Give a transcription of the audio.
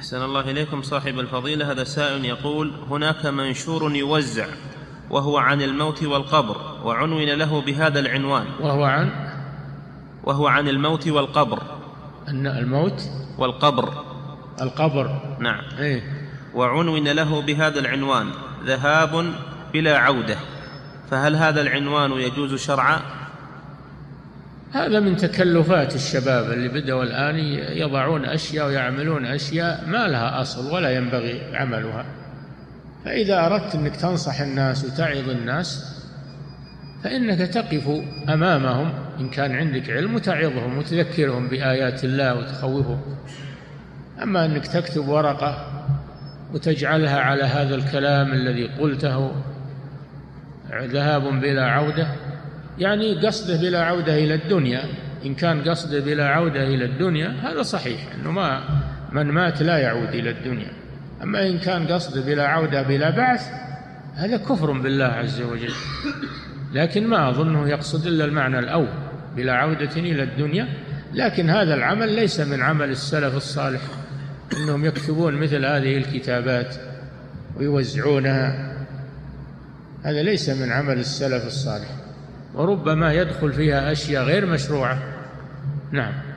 أحسن الله إليكم صاحب الفضيلة. هذا سائل يقول: هناك منشور يوزع وهو عن الموت والقبر، وعنون له بهذا العنوان. وهو عن الموت والقبر. أن الموت والقبر. القبر. نعم. وعنون له بهذا العنوان: ذهاب بلا عودة. فهل هذا العنوان يجوز شرعا؟ هذا من تكلفات الشباب اللي بدأوا الآن يضعون أشياء ويعملون أشياء ما لها أصل ولا ينبغي عملها. فإذا أردت أنك تنصح الناس وتعظ الناس فإنك تقف أمامهم إن كان عندك علم وتعظهم وتذكرهم بآيات الله وتخوفهم. أما أنك تكتب ورقة وتجعلها على هذا الكلام الذي قلته ذهاب بلا عودة، يعني قصده بلا عودة إلى الدنيا. إن كان قصده بلا عودة إلى الدنيا هذا صحيح، أنه من مات لا يعود إلى الدنيا. أما إن كان قصده بلا عودة بلا بعث هذا كفر بالله عز وجل. لكن ما أظنه يقصد إلا المعنى الأول، بلا عودة إلى الدنيا. لكن هذا العمل ليس من عمل السلف الصالح، أنهم يكتبون مثل هذه الكتابات ويوزعونها. هذا ليس من عمل السلف الصالح، وربما يدخل فيها أشياء غير مشروعة. نعم.